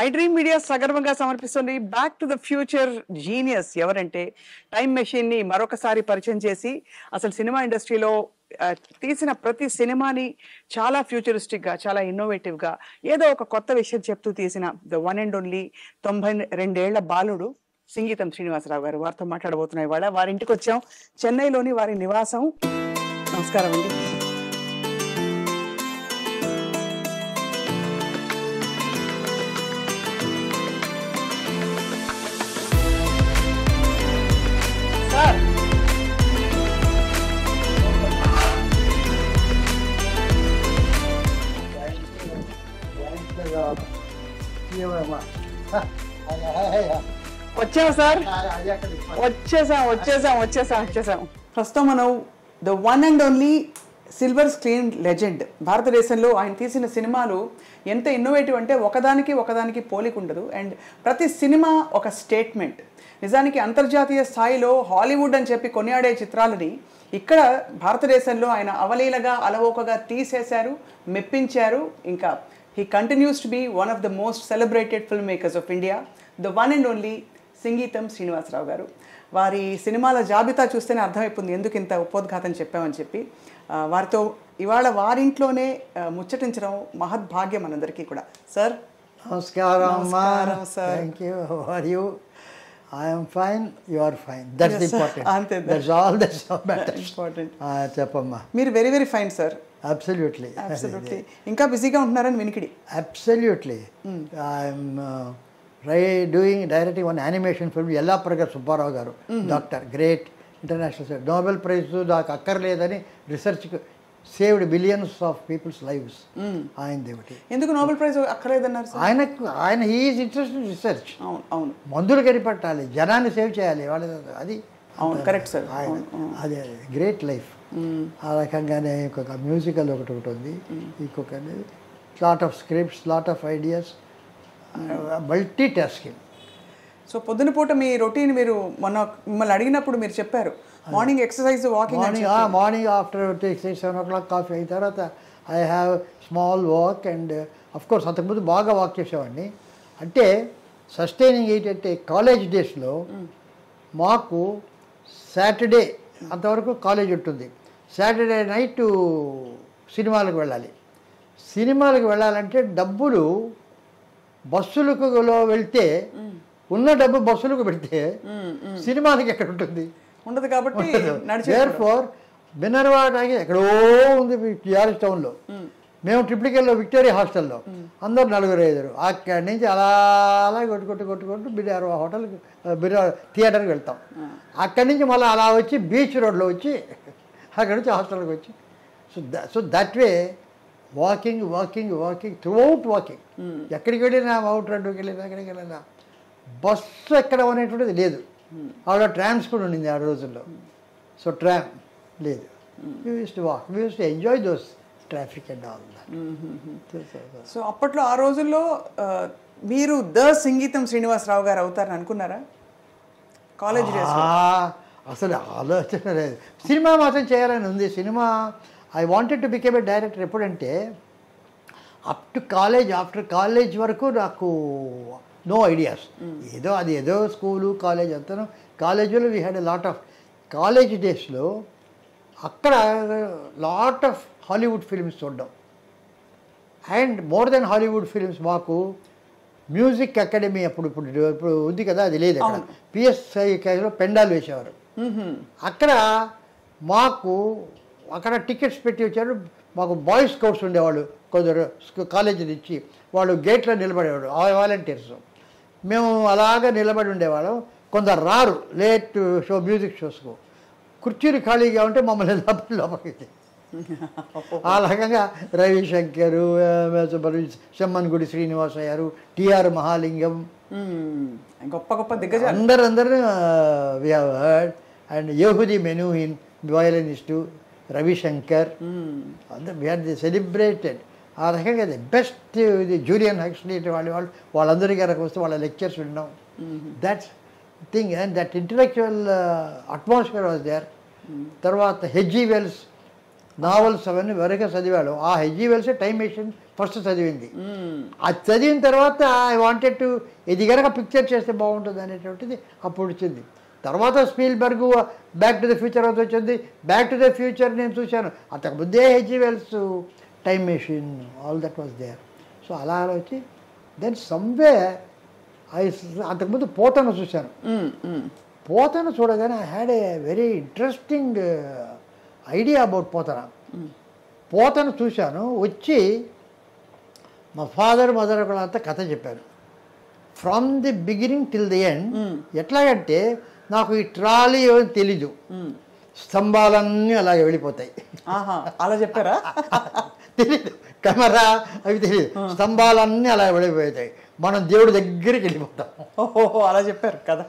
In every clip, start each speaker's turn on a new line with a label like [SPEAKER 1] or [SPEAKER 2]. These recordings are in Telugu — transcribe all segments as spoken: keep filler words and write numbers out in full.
[SPEAKER 1] ఐ డ్రీమ్ మీడియా సగర్వంగా సమర్పిస్తుంది Back to the Future genius ఎవరంటే టైం మెషిన్ ని మరొకసారి పరిచయం చేసి అసలు సినిమా ఇండస్ట్రీలో తీసిన ప్రతి సినిమాని చాలా ఫ్యూచరిస్టిక్ గా చాలా ఇన్నోవేటివ్ గా ఏదో ఒక కొత్త విషయం చెప్తూ తీసిన ద వన్ అండ్ ఓన్లీ తొంభై రెండేళ్ల బాలుడు సింగీతం శ్రీనివాసరావు గారు. వారితో మాట్లాడబోతున్నాయి. వాళ్ళ వారి ఇంటికి వచ్చాం, చెన్నైలోని వారి నివాసం. నమస్కారం అండి. వచ్చాం సార్, వచ్చేసాం వచ్చేసాం వచ్చేసాం వచ్చేసాం ప్రస్తుతం మనం the one and only silver screen legend. భారతదేశంలో ఆయన తీసిన సినిమాలు ఎంత ఇన్నోవేటివ్ అంటే ఒకదానికి ఒకదానికి పోలిక ఉండదు. అండ్ ప్రతి సినిమా ఒక స్టేట్మెంట్. నిజానికి అంతర్జాతీయ స్థాయిలో హాలీవుడ్ అని చెప్పి కొనియాడే చిత్రాలని ఇక్కడ భారతదేశంలో ఆయన అవలీలగా అలవోకగా తీసేశారు, మెప్పించారు. ఇంకా he continues to be one of the most celebrated filmmakers of India, the one and only Singeetam Srinivasarao గారు. వారి సినిమాల జాబితా చూస్తేనే అర్థమైపోతుంది ఎందుకు ఇంత ఉపోద్ఘాతం చెప్పామని చెప్పి. వారితో ఇవాళ వారింట్లోనే ముచ్చటించడం మహద్భాగ్యం మనందరికీ కూడా. సార్
[SPEAKER 2] నమస్కారం sir. Thank you. How are you? I am fine, you are fine. That's yes, important. Ante, that's all that's matters. Important. Ah, చెప్పమ్మా.
[SPEAKER 1] మీరు very very fine sir.
[SPEAKER 2] Absolutely.
[SPEAKER 1] Absolutely. ఇంకా బిజీగా ఉంటున్నారని వినికిడి.
[SPEAKER 2] Absolutely. Mm. I am uh, right, doing directing one animation film. Yellapragada Subbarao garu, mm-hmm. Doctor, great international Nobel Prize నాకు అక్కర్లేదని research saved billions of people's lives. ఆయన దేవుటి
[SPEAKER 1] ఎందుకు నోబెల్ ప్రైజ్ అక్కర్లేదన్నారు సార్?
[SPEAKER 2] ఆయనకు ఆయన he is interested in research.
[SPEAKER 1] అవును అవును.
[SPEAKER 2] మందులు కనిపెట్టాలి, జనాన్ని సేవ్ చేయాలి వాళ్ళ, అది
[SPEAKER 1] అవును కరెక్ట్ సార్.
[SPEAKER 2] అదే గ్రేట్ లైఫ్. ఆ రకంగానే ఇంకొక మ్యూజికల్ ఒకటి ఒకటి ఉంది, ఇంకొక lot of scripts, lot of ideas, multitasking.
[SPEAKER 1] So పొద్దున పూట మీ రొటీన్ మీరు మొన్న మిమ్మల్ని అడిగినప్పుడు మీరు చెప్పారు morning exercise, walking.
[SPEAKER 2] Morning morning after six seven o'clock coffee అయిన తర్వాత I have small walk. And of course అంతకుముందు బాగా వాక్ చేసేవాడిని. అంటే సస్టైనింగ్ ఏంటంటే కాలేజ్ డేస్లో మాకు సాటర్డే అంతవరకు కాలేజ్ ఉంటుంది, సాటర్డే నైట్ సినిమాలకు వెళ్ళాలి. సినిమాలకు వెళ్ళాలంటే డబ్బులు బస్సులకు వెళ్తే ఉన్న డబ్బు బస్సులకు పెడితే సినిమాలకి ఎక్కడ ఉంటుంది?
[SPEAKER 1] ఉండదు. కాబట్టి
[SPEAKER 2] దేర్ ఫోర్ మినర్వా టాకీస్ ఎక్కడో ఉంది టిఆర్ఎస్ టౌన్లో. మేము ట్రిప్లికి వెళ్ళాం విక్టోరియా హాస్టల్లో, అందరు నలుగురు ఐదుగురు. అక్కడి నుంచి అలా అలా కొట్టుకొట్టు కొట్టుకుంటూ బిర్యానీ హోటల్కి బిర్యా థియేటర్కి వెళ్తాం. అక్కడి నుంచి మళ్ళీ అలా వచ్చి బీచ్ రోడ్లో వచ్చి అక్కడి నుంచి హాస్టల్కి వచ్చి so so that way walking walking walking throughout walking. ఎక్కడికి వెళ్ళినా అవుట్ రోడ్డుకి వెళ్ళినా ఎక్కడికి వెళ్ళినా బస్సు ఎక్కడ అనేటువంటిది లేదు. ఆవిడ ట్రామ్స్ కూడా ఉండింది ఆ రోజుల్లో. సో ట్రామ్ లేదు. We use to walk, we use to enjoy those traffic and all that.
[SPEAKER 1] So అప్పట్లో ఆ రోజుల్లో మీరు ద సింగీతం శ్రీనివాసరావు గారు అవుతారని అనుకున్నారా కాలేజ్ డేస్?
[SPEAKER 2] అసలు ఆలోచన లేదు. సినిమా మాత్రం చేయాలని ఉంది. Cinema I wanted to became a director. ఎప్పుడంటే up to college, after college వరకు నాకు నో ఐడియాస్. ఏదో అది ఏదో స్కూలు కాలేజ్ అంతా. కాలేజీలో we had a lot of college డేస్లో అక్కడ లాట్ ఆఫ్ హాలీవుడ్ ఫిల్మ్స్ చూడడం. And more then Hollywood films మాకు మ్యూజిక్ అకాడమీ అప్పుడు ఇప్పుడు ఇప్పుడు ఉంది కదా, అది లేదు అక్కడ. పిఎస్ఐలో పెండాలు వేసేవారు. అక్కడ మాకు అక్కడ టికెట్స్ పెట్టి వచ్చారు. మాకు బాయ్స్ స్కౌట్స్ ఉండేవాళ్ళు కొందరు కాలేజీ నుంచి, వాళ్ళు గేట్లో నిలబడేవాడు, వాలంటీర్స్. మేము అలాగా నిలబడి ఉండేవాళ్ళం. కొందరు రారు లేట్ షో మ్యూజిక్ షోస్కు, కుర్చీలు ఖాళీగా ఉంటే మమ్మల్ని లోపలి లోపలికి. ఆ రకంగా రవిశంకరు, సెమ్మన్గుడి శ్రీనివాస గారు, టిఆర్ మహాలింగం,
[SPEAKER 1] గొప్ప గొప్ప దిగ్గజ
[SPEAKER 2] అందరు అందరూ we have heard. And Yehudi Menuhin violinist, Ravi Shankar, అందరు వి ఆర్ ది సెలబ్రేటెడ్. ఆ రకంగా ది బెస్ట్ ఇది జూలియన్ హక్స్లీ వాళ్ళు వాళ్ళు వాళ్ళందరికీ కనుక వస్తే వాళ్ళ లెక్చర్స్ విన్నాం. That's thing and that intellectual atmosphere was there. తర్వాత హెచ్జీ వెల్స్, నావల్స్ అవన్నీ వెరగా చదివాడు. ఆ హెచ్జీ వెల్సే టైం మెషిన్ ఫస్ట్ చదివింది. అది చదివిన తర్వాత ఐ వాంటెడ్ టు ఇది కనుక పిక్చర్ చేస్తే బాగుంటుంది అనేటువంటిది అప్పుడు వచ్చింది. తర్వాత Spielberg back to the future అది వచ్చింది. బ్యాక్ టు ద ఫ్యూచర్ నేను చూశాను. అంతకు ముందే H G Wells time machine all that was there. So అలా అలా వచ్చి దెన్ సమ్వే ఐ అంతకుముందు పోతను చూశాను. పోతను చూడగానే I had a very interesting idea about Pothana. పోతను చూశాను. వచ్చి మా ఫాదర్ మదర్ అంతా కథ చెప్పాను from the beginning till the end. ఎట్లాగంటే నాకు ఈ ట్రాలీ ఏమో తెలీదు, స్తంభాలన్నీ అలాగే వెళ్ళిపోతాయి.
[SPEAKER 1] అలా చెప్పారా?
[SPEAKER 2] తెలీదు, కెమెరా అవి తెలియదు, స్తంభాలన్నీ అలా వెళ్ళిపోతాయి, మనం దేవుడి దగ్గరికి వెళ్ళిపోతాం.
[SPEAKER 1] ఓహో, అలా చెప్పారు కదా.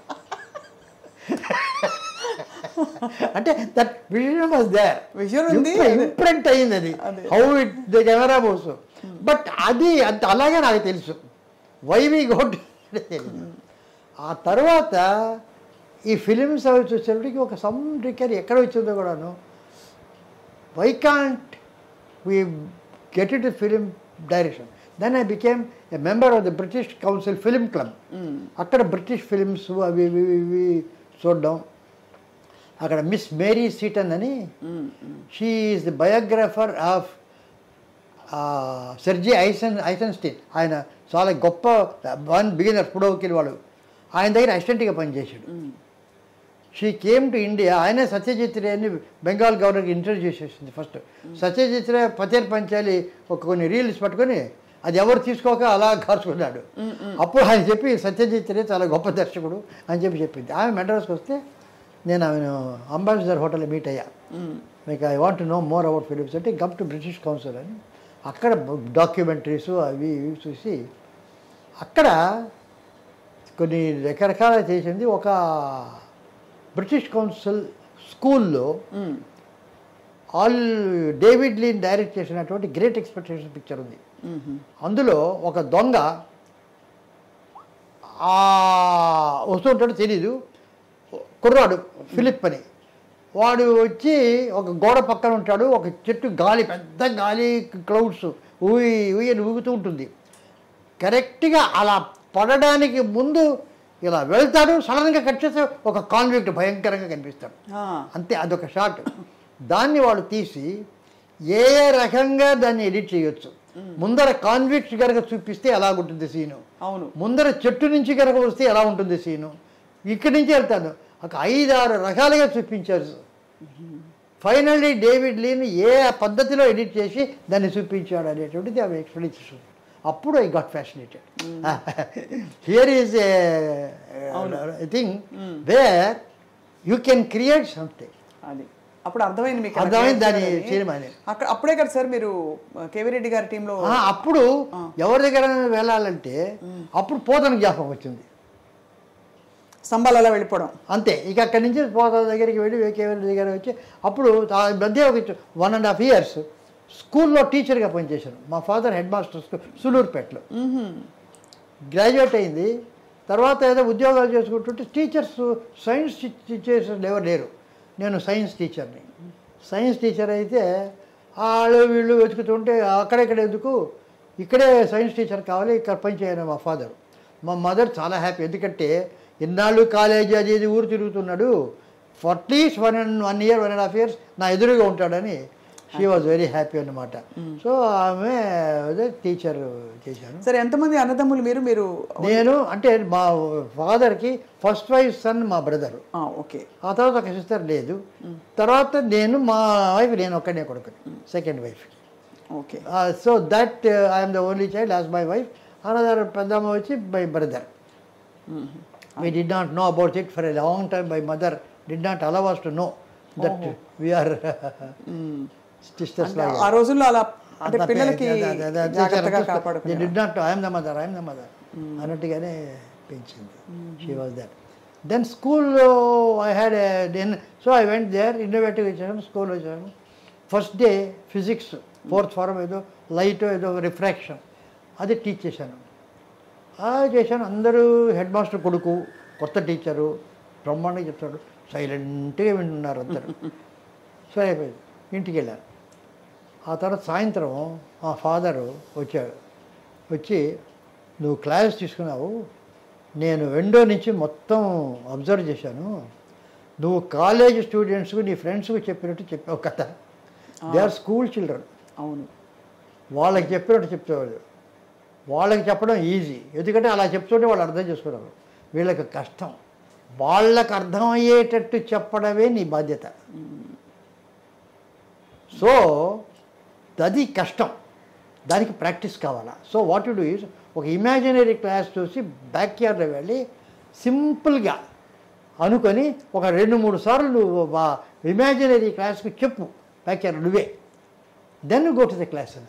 [SPEAKER 2] అంటే that vision was there,
[SPEAKER 1] vision ఉంది,
[SPEAKER 2] ఇంప్రింట్ అయింది అది, how it the camera moves. But అది అంత అలాగే నాకు తెలుసు, వై వి గోట్ తెలియదు. ఆ తర్వాత ఈ ఫిలిమ్స్ అవి చూసేప్పటికి ఒక సమ్ రికర్ ఎక్కడ వచ్చిందో కూడాను, why can't we get it film direction. Then I became a member of the British council film club. అక్కడ బ్రిటిష్ ఫిలిమ్స్ అవి ఇవి ఇవి చూడడం. అక్కడ మిస్ మేరీ సీటన్ అని, she is the biographer of Sergei Eisen Eisenstein. ఆయన చాలా గొప్ప వన్ బిగినర్ పుడోకిల్ వాడు. ఆయన దగ్గర అసిస్టెంట్గా పనిచేశాడు. She came to India. ఆయనే సత్యజిత్ రే అని బెంగాల్ గవర్నర్కి ఇంట్రడ్యూస్ చేసింది ఫస్ట్. సత్యజిత్ రే పతేర్ పంచాలి ఒక కొన్ని రీల్స్ పట్టుకొని అది ఎవరు తీసుకోక అలా కార్చుకున్నాడు. అప్పుడు ఆయన చెప్పి సత్యజిత్ రే చాలా గొప్ప దర్శకుడు అని చెప్పి చెప్పింది. ఆమె మెడ్రాస్కి వస్తే నేను ఆమెను అంబాసిడర్ హోటల్లో మీట్ అయ్యా. మీకు I want to know more about films అంటే కమ్ టు బ్రిటిష్ కౌన్సిల్ అని. అక్కడ డాక్యుమెంటరీస్ అవి ఇవి చూసి అక్కడ కొన్ని రకరకాల చేసింది. ఒక బ్రిటిష్ కౌన్సిల్ స్కూల్లో ఆల్ డేవిడ్ లీన్ డైరెక్ట్ చేసినటువంటి గ్రేట్ ఎక్స్పెక్టేషన్ పిక్చర్ ఉంది. అందులో ఒక దొంగ వస్తుంటాడు, తెలీదు, కుర్రాడు ఫిలిప్ అని. వాడు వచ్చి ఒక గోడ పక్కన ఉంటాడు. ఒక చెట్టు గాలి, పెద్ద గాలి, క్లౌడ్స్ ఊయి ఊయని ఊగుతూ ఉంటుంది. కరెక్ట్గా అలా పడడానికి ముందు ఇలా వెళ్తాడు, సడన్గా కట్ చేస్తే ఒక కాన్విక్ట్ భయంకరంగా కనిపిస్తాడు. అంతే, అదొక షాట్. దాన్ని వాడు తీసి ఏ రకంగా దాన్ని ఎడిట్ చేయొచ్చు. ముందర కాన్విక్ట్ కనుక చూపిస్తే ఎలా ఉంటుంది సీను,
[SPEAKER 1] అవును,
[SPEAKER 2] ముందర చెట్టు నుంచి కనుక వస్తే ఎలా ఉంటుంది సీను, ఇక్కడి నుంచి వెళ్తాను, ఒక ఐదారు రకాలుగా చూపించారు. ఫైనల్లీ డేవిడ్ లీన్ ఏ పద్ధతిలో ఎడిట్ చేసి దాన్ని చూపించాడు అనేటువంటిది ఆమె ఎక్స్ప్లెనేషన్. అప్పుడు I got fascinated. Here is a thing where you can create something.
[SPEAKER 1] అది అప్పుడు అర్థమైంది మీకు,
[SPEAKER 2] అర్థమైంది దాని సినిమా.
[SPEAKER 1] అక్కడ అప్పుడే కదా సార్ మీరు కేవీ రెడ్డి గారి టీంలో.
[SPEAKER 2] అప్పుడు ఎవరి దగ్గర వెళ్ళాలంటే అప్పుడు పోతన జ్ఞాపకం వచ్చింది,
[SPEAKER 1] స్తంభాలలో వెళ్ళిపోవడం అంతే.
[SPEAKER 2] ఇక అక్కడి నుంచి పోతన దగ్గరికి వెళ్ళి కేవీ రెడ్డి దగ్గర వచ్చి అప్పుడు మధ్య ఒక వన్ అండ్ హాఫ్ ఇయర్స్ స్కూల్లో టీచర్గా పనిచేశాను. మా ఫాదర్ హెడ్ మాస్టర్ స్కూల్ సులూరుపేటలో. గ్రాడ్యుయేట్ అయింది తర్వాత ఏదో ఉద్యోగాలు చేసుకుంటుంటే టీచర్స్, సైన్స్ టీచర్స్ ఎవరు లేరు. నేను సైన్స్ టీచర్ని. సైన్స్ టీచర్ అయితే వాళ్ళు వీళ్ళు వెతుకుతుంటే అక్కడెక్కడ ఎందుకు, ఇక్కడే సైన్స్ టీచర్ కావాలి, ఇక్కడ పని చేయను మా ఫాదర్. మా మదర్ చాలా హ్యాపీ, ఎందుకంటే ఇన్నాళ్ళు కాలేజీ అది ఇది ఊరు తిరుగుతున్నాడు, for at least one and one year one and half years నా ఎదురుగా ఉంటాడని షీ వాజ్ వెరీ హ్యాపీ అన్నమాట. సో ఆమె టీచర్ చేశాను.
[SPEAKER 1] సరే, ఎంతమంది అన్నదమ్ములు మీరు? మీరు
[SPEAKER 2] నేను అంటే మా ఫాదర్కి ఫస్ట్ వైఫ్ సన్ మా బ్రదరు.
[SPEAKER 1] ఓకే.
[SPEAKER 2] ఆ తర్వాత ఒక సిస్టర్ లేదు. తర్వాత నేను మా వైఫ్, నేను ఒక్కనే కొడుకు, second wife.
[SPEAKER 1] Okay.
[SPEAKER 2] So that I'm the only child as my wife. Another పెద్దమ్మ వచ్చి my brother. We did not know about it for a long time. My mother did not allow us to know that we are sisters.
[SPEAKER 1] ఆ రోజుల్లో అలా అంటే పిల్లలకి జాగ్రత్తగా కాపాడుకునే.
[SPEAKER 2] They did not know, I am the mother, I am the mother అన్నట్టుగానే పెంచింది. She was that. Then school I had a then so I went there, innovative వచ్చాను, స్కూల్ వచ్చాను. First day physics fourth form ఏదో లైట్ ఏదో రిఫ్రాక్షన్ అది టీచ్ చేశాను. అది చేశాను. అందరూ హెడ్ మాస్టర్ కొడుకు, కొత్త టీచరు, బ్రహ్మాండంగా చెప్తాడు, సైలెంట్గా వింటున్నారు అందరు. సరే అయిపోయింది. ఇంటికి వెళ్ళాను. ఆ తర్వాత సాయంత్రం మా ఫాదరు వచ్చాడు. వచ్చి నువ్వు క్లాస్ తీసుకున్నావు, నేను విండో నుంచి మొత్తం అబ్జర్వ్ చేశాను, నువ్వు కాలేజ్ స్టూడెంట్స్కు నీ ఫ్రెండ్స్కు చెప్పినట్టు చెప్పావు కదా. They are school children.
[SPEAKER 1] అవును,
[SPEAKER 2] వాళ్ళకి చెప్పినట్టు చెప్తేవాళ్ళు. వాళ్ళకి చెప్పడం ఈజీ, ఎందుకంటే అలా చెప్తుంటే వాళ్ళు అర్థం చేసుకోవడం. వీళ్ళకి కష్టం. వాళ్ళకి అర్థమయ్యేటట్టు చెప్పడమే నీ బాధ్యత. సో అది కష్టం, దానికి ప్రాక్టీస్ కావాలా. So what you do is ఒక ఇమాజినరీ క్లాస్ చూసి బ్యాక్ యార్డ్లో వెళ్ళి సింపుల్గా అనుకొని ఒక రెండు మూడు సార్లు నువ్వు ఇమాజినరీ క్లాస్కి చెప్పు బ్యాక్ యార్డ్ నువ్వే, then go to the class.